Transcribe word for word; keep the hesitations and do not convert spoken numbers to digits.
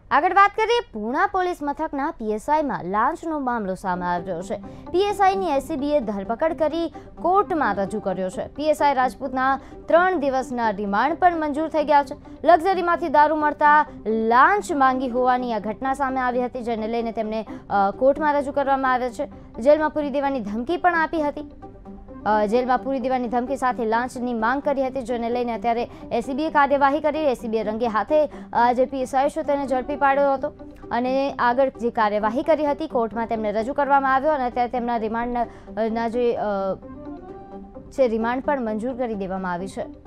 આગળ વાત કરીએ પૂણા પોલીસ મથકના પીએસઆઈમાં લાંચનો મામલો સામે આવ્યો છે। પીએસઆઈની એસીબીએ ધરપકડ કરી કોર્ટમાં રજૂ કર્યો છે। પીએસઆઈ રાજપૂતના ત્રણ દિવસના રિમાન્ડ પણ મંજૂર થઈ ગયા છે। લક્ઝરીમાંથી દારૂ મળતા લાંચ માંગી હોવાની આ ઘટના સામે આવી હતી, જેને લઈને તેમને કોર્ટમાં રજૂ કરવામાં આવ્યા છે। જેલમાં પૂરી દેવાની ધમકી પણ આપી હતી। જેલમાં પૂરી દેવાની ધમકી સાથે લાંચની માંગ કરી હતી, જેને લઈને અત્યારે એસીબીએ કાર્યવાહી કરી। એસીબીએ રંગે હાથે જે પીએસઆઈ છે તેને ઝડપી પાડ્યો હતો અને આગળ જે કાર્યવાહી કરી હતી કોર્ટમાં તેમને રજૂ કરવામાં આવ્યો અને અત્યારે તેમના રિમાન્ડના જે છે રિમાન્ડ પણ મંજૂર કરી દેવામાં આવી છે।